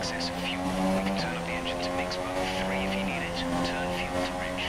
excess of fuel. We can turn up the engine to mix mode 3 if you need it. Turn fuel to rich.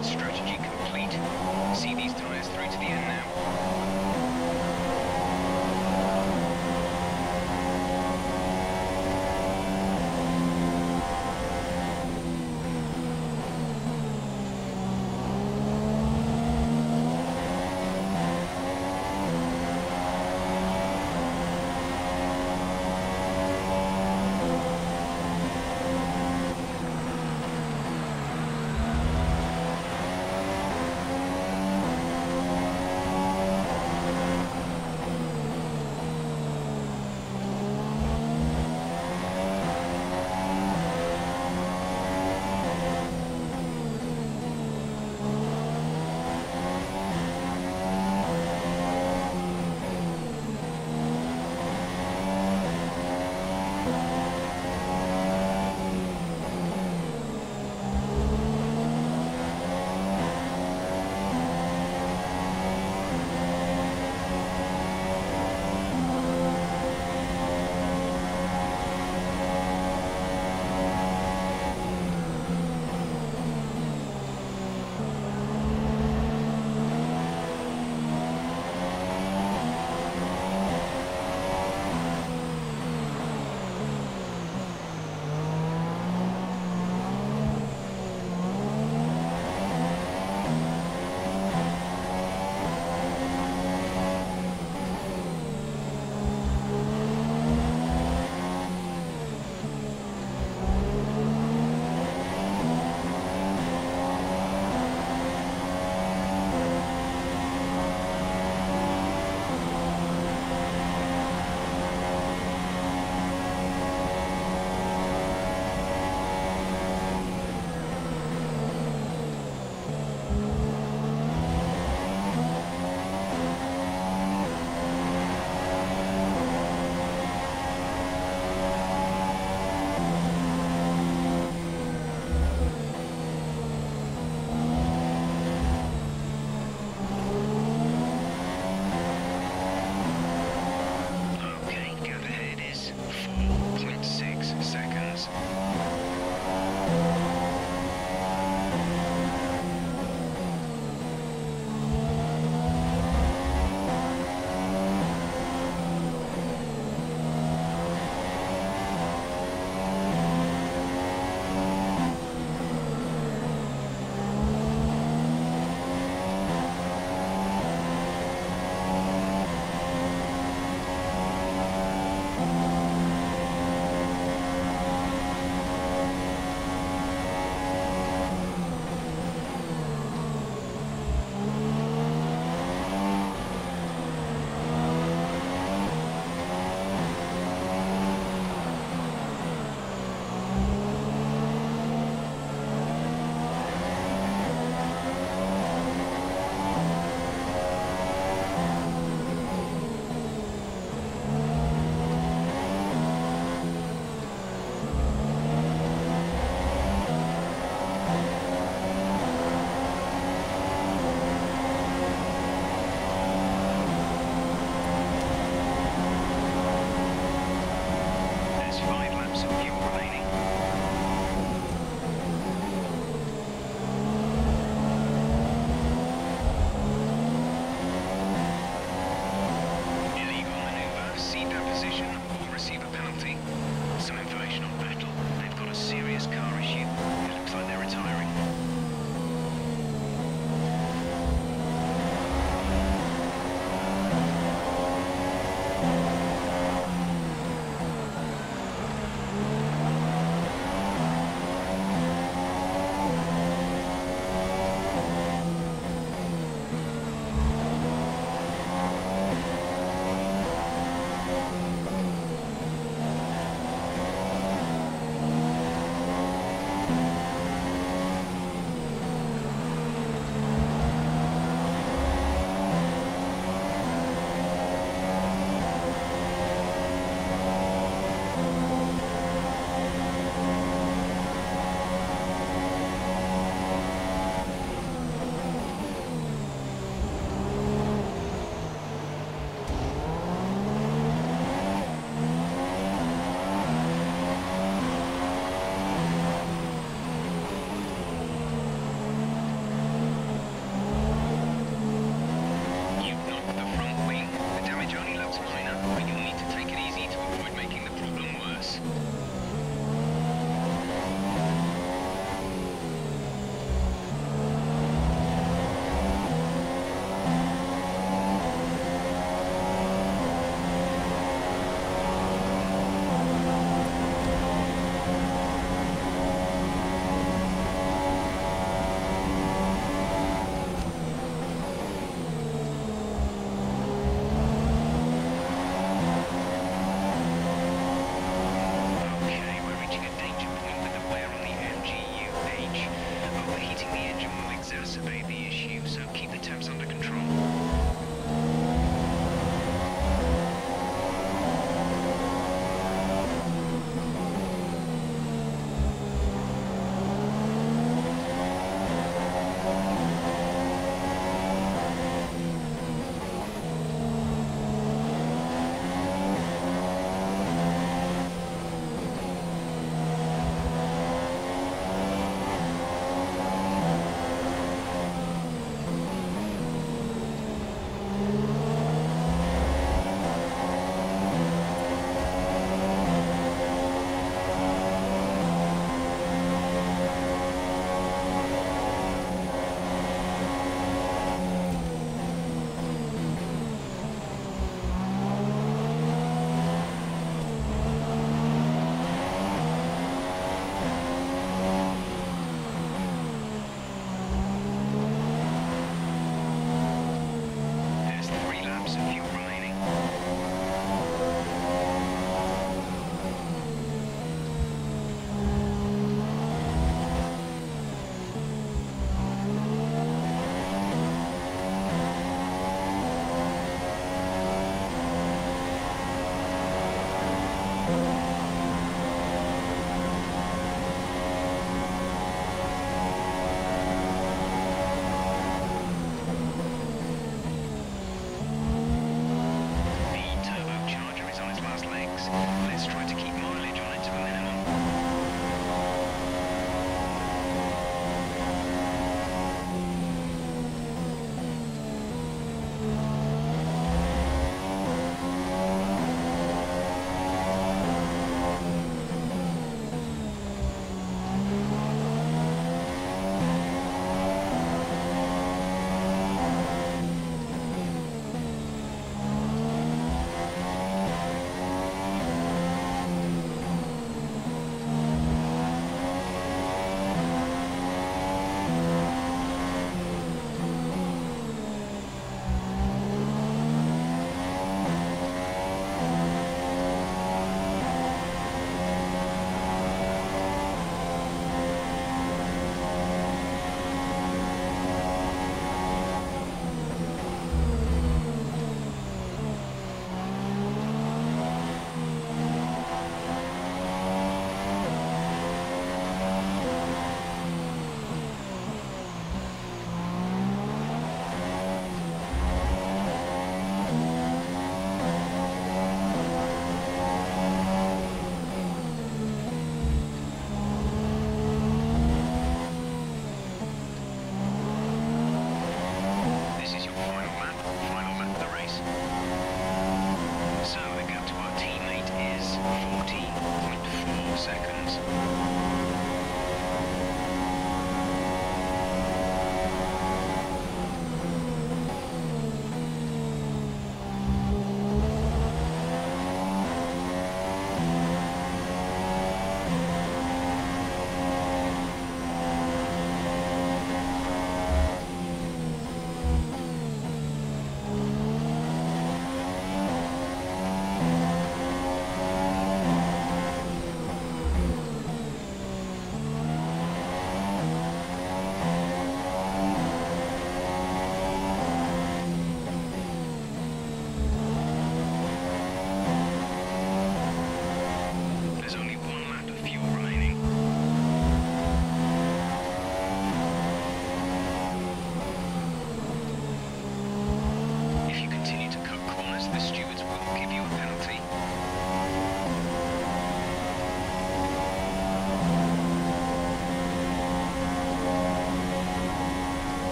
Strategy complete. See these tires through to the end now.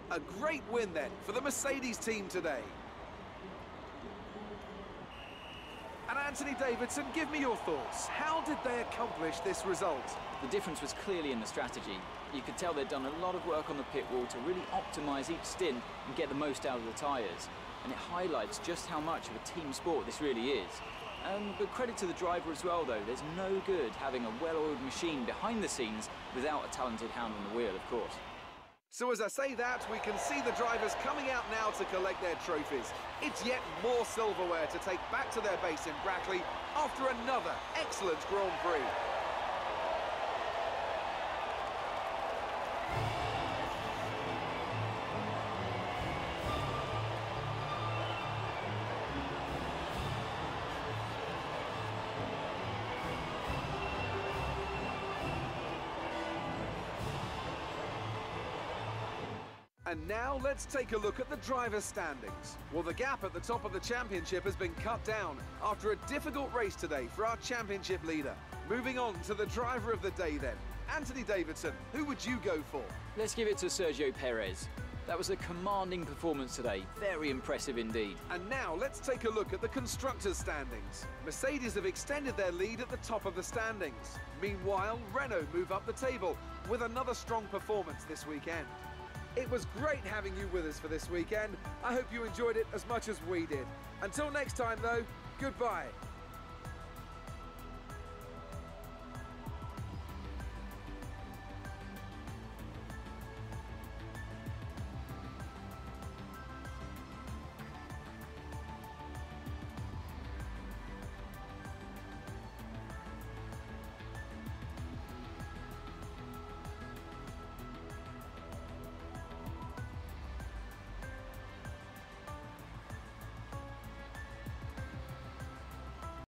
A great win then for the Mercedes team today. And Anthony Davidson, give me your thoughts. How did they accomplish this result? The difference was clearly in the strategy. You could tell they'd done a lot of work on the pit wall to really optimise each stint and get the most out of the tyres. And it highlights just how much of a team sport this really is. But credit to the driver as well, though. There's no good having a well-oiled machine behind the scenes without a talented hand on the wheel, of course. So as I say that, we can see the drivers coming out now to collect their trophies. It's yet more silverware to take back to their base in Brackley after another excellent Grand Prix. And now let's take a look at the driver's standings. Well, the gap at the top of the championship has been cut down after a difficult race today for our championship leader. Moving on to the driver of the day then. Anthony Davidson, who would you go for? Let's give it to Sergio Perez. That was a commanding performance today. Very impressive indeed. And now let's take a look at the constructors' standings. Mercedes have extended their lead at the top of the standings. Meanwhile, Renault move up the table with another strong performance this weekend. It was great having you with us for this weekend. I hope you enjoyed it as much as we did. Until next time though, goodbye.